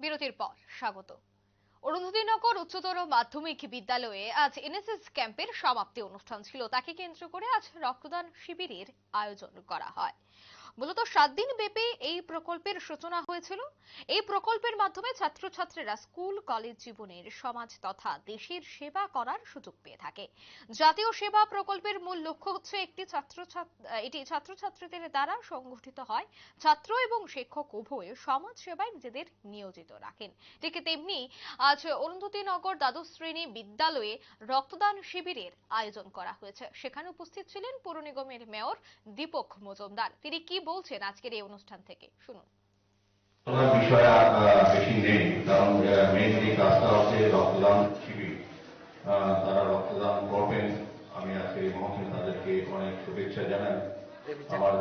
বিরতির পর স্বাগত। অরুন্ধতিনগর উচ্চতর মাধ্যমিক বিদ্যালয়ে আজ এনএসএস ক্যাম্পের সমাপ্তি অনুষ্ঠান ছিল। তাকে কেন্দ্র করে আজ রক্তদান শিবিরের আয়োজন করা হয়। মূলত 7 দিন ব্যাপী এই প্রকল্পের সূচনা হয়েছিল। এই প্রকল্পের মাধ্যমে ছাত্রছাত্রীরা স্কুল কলেজ জীবনের সমাজ তথা দেশের সেবা করার সুযোগ পেয়ে থাকে। জাতীয় সেবা প্রকল্পের মূল লক্ষ্য হচ্ছে এটি ছাত্রছাত্রীদের দ্বারা সংগঠিত হয়। ছাত্র এবং শিক্ষক উভয়ে সমাজ সেবায় নিজেদের নিয়োজিত রাখেন। ঠিক তেমনি আজ অরুন্ধতিনগর দ্বাদশ শ্রেণী বিদ্যালয়ে রক্তদান শিবিরের আয়োজন করা হয়েছে। সেখানে উপস্থিত ছিলেন পৌর নিগমের মেয়র দীপক মজুমদার। তিনি কি বলছেন আজকের এই অনুষ্ঠান থেকে শুনুন। বিষয় বেশি নেই, কারণ মেইন যে কাজটা হচ্ছে রক্তদান শিবির। তারা রক্তদান করবেন। আমি আজকে এই মহসিন তাদেরকে অনেক শুভেচ্ছা জানাই। আমার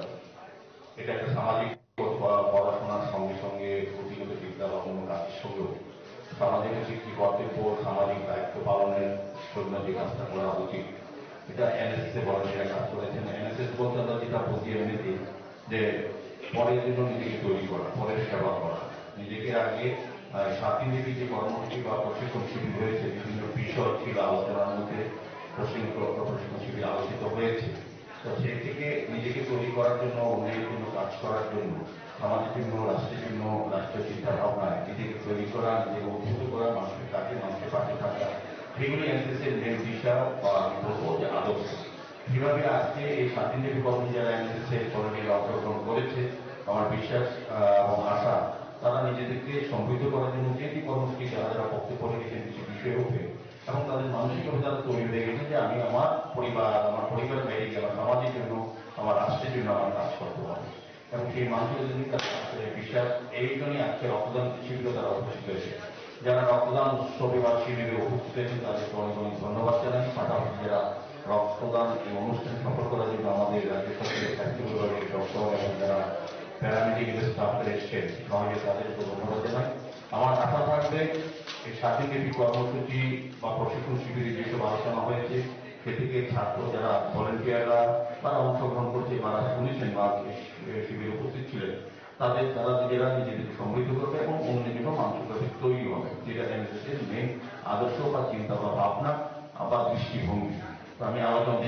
এটা একটা সামাজিক পড়াশোনার সঙ্গে সঙ্গে প্রতিগত বিদ্যা বা অন্য কাজের সঙ্গেও সামাজিক একটি কর্তব্য, সামাজিক দায়িত্ব পালনের জন্য যে কাজটা করা উচিত, এটা এনএসএস এ ভলান্টিয়াররা কাজ করেছেন। এনএসএস বলতে আমরা যেটা বুঝি এমনিতে যে পরের জন্য নিজেকে তৈরি করা, পরের সেবা করা, নিজেকে আগে 7 দিনব্যাপী যে কর্মসূচি বা প্রশিক্ষণ শিবির হয়েছে, বিভিন্ন বিষয় ছিল আলোচনার মধ্যে প্রশিক্ষণ শিবির আলোচিত হয়েছে। তো সেই থেকে নিজেকে তৈরি করার জন্য, অন্যের জন্য কাজ করার জন্য, সমাজের জন্য, রাষ্ট্রের জন্য, রাষ্ট্রীয় চিন্তা ভাবনায় নিজেকে তৈরি করা, নিজেকে উদ্বুদ্ধ করা, মানুষের কাছে, মানুষের পাশে থাকা, সেগুলি এনএসএস এর মেন দিশা বা আমি বলবো যে আদর্শ। কিভাবে আজকে এই 7 দিনব্যাপী কর্মসূচি যারা এনএসএস এর কর্মীরা অংশগ্রহণ করেছে, আমার বিশ্বাস এবং আশা তারা নিজেদেরকে সমৃদ্ধ করার জন্য যে কর্মসূচি যারা যারা বক্তব্য রেখেছেন কিছু বিষয়ের উপরে, এবং তাদের মানসিকভাবে তারা তৈরি হয়ে গেছে যে আমি আমার পরিবারের বাইরে গিয়ে আমার সমাজের জন্য, আমার রাষ্ট্রের জন্য আমার কাজ করতে হবে। এবং সেই মানসিকতা যদি তাদের বিশ্বাস, এই জন্যই আজকে রক্তদান শিবিরে তারা উপস্থিত হয়েছে। যারা রক্তদান উৎসবে বা শিবিরে উপস্থিত হয়েছেন তাদেরকে অনেক অনেক ধন্যবাদ জানাই। পাশাপাশি যারা রক্তদান এই অনুষ্ঠানে সফল করার জন্য আমাদের রাজ্য সরকারের স্বাস্থ্য বিভাগের ডক্টর এবং যারা প্যারামেডিক্যাল স্টাফরা এসছেন সমাজে তাদেরকে ধন্যবাদ জানাই। আমার আশা থাকবে এই 7 দিনব্যাপী কর্মসূচি বা প্রশিক্ষণ শিবিরে যেসব আলোচনা হয়েছে সে থেকে ছাত্র যারা ভলেন্টিয়াররা তারা অংশগ্রহণ করছে, তারা শুনেছেন বা শিবিরে উপস্থিত ছিলেন, তারা নিজেরা নিজেদের সমৃদ্ধ করবে এবং অন্যের জন্য মানসিকভাবে তৈরি হবে, যেটা এনএসএস এর মেন আদর্শ বা চিন্তা বা ভাবনা বা দৃষ্টিভঙ্গি। তো আমি আলোচনা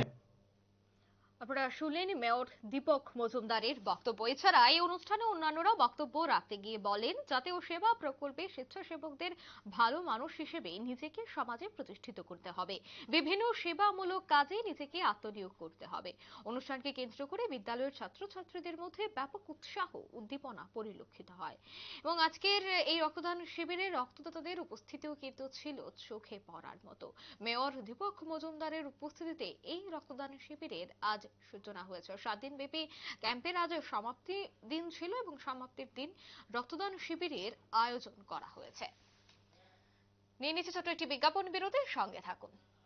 আপনারা শুনলেন মেয়র দীপক মজুমদারের বক্তব্য। এছাড়া এই অনুষ্ঠানে অন্যান্যরা বক্তব্য রাখতে গিয়ে বলেন, জাতীয় সেবা প্রকল্পে স্বেচ্ছাসেবকদের ভালো মানুষ হিসেবে নিজেকে সমাজে প্রতিষ্ঠিত করতে হবে। বিভিন্ন সেবামূলক কাজে নিজেকে আত্মনিয়োগ করতে হবে। অনুষ্ঠানকে কেন্দ্র করে বিদ্যালয়ের ছাত্রছাত্রীদের মধ্যে ব্যাপক উৎসাহ উদ্দীপনা পরিলক্ষিত হয়। এবং আজকের এই রক্তদান শিবিরে রক্তদাতাদের উপস্থিতিও কিন্তু ছিল চোখে পড়ার মতো। মেয়র দীপক মজুমদারের উপস্থিতিতে এই রক্তদান শিবিরের আজ সূচনা হয়েছে। 7 দিন ব্যাপী ক্যাম্পের আজ সমাপ্তি দিন ছিল এবং সমাপ্তির দিন রক্তদান শিবিরের আয়োজন করা হয়েছে। নিয়ে নিচ্ছে ছোট একটি বিজ্ঞাপন বিরতির সঙ্গে থাকুন।